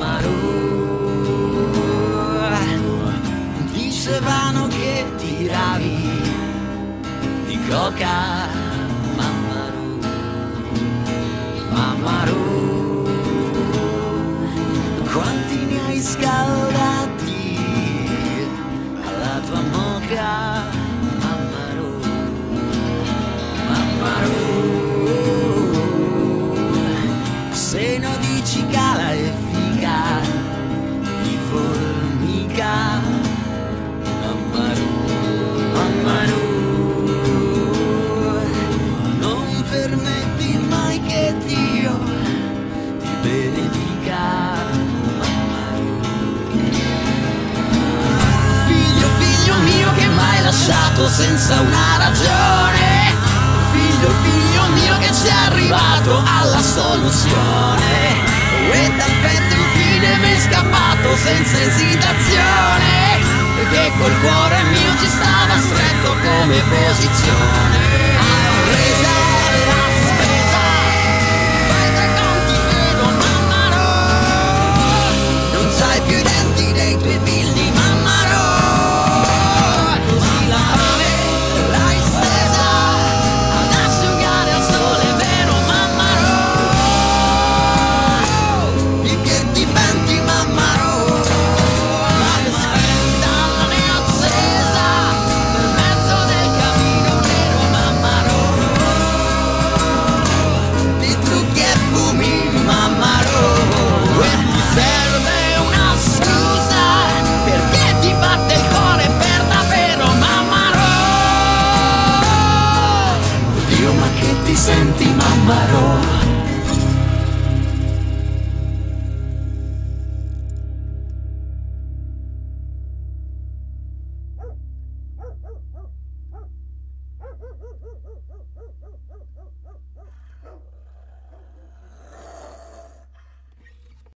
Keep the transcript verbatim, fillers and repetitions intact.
Mamma Ru, dicevano che tiravi di coca. Mamma Ru, Mamma Ru, quanti ne hai scaldati alla tua moca. Mamma Ru, Mamma Ru, seno di cicala e fica di formica. Mamma Ru, Mamma Ru, non permetti mai che Dio ti benedica. Mamma Ru, figlio, figlio mio che m'hai lasciato senza una ragione. Figlio, figlio mio che sei arrivato alla soluzione. E dal petto infine mi è scappato senza esitazione, perché col cuore mio ci stava stretto come posizione. Resa la spesa, fai tre conti vedo Mamma Ru, non sai più i denti dei tuoi figli Mamma Ru, così la fame l'hai stesa ad asciugare al sole vero Mamma Ru, di che ti penti Mamma Ru, ma che spenta la mia accesa nel mezzo del cammino nero Mamma Ru, di trucchi e fumi Mamma Ru, e ti serve una scusa perché ti batte il cuore per davvero Mamma Ru. Oddio, ma che ti senti Mamma Ru?